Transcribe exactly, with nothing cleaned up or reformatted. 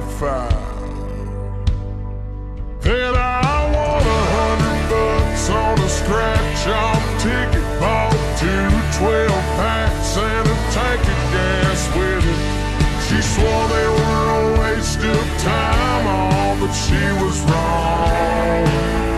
thirty-five. Then I won a hundred bucks on a scratch-off ticket, bought two twelve packs and a tank of gas with it. She swore they were a waste of time, all but she was wrong.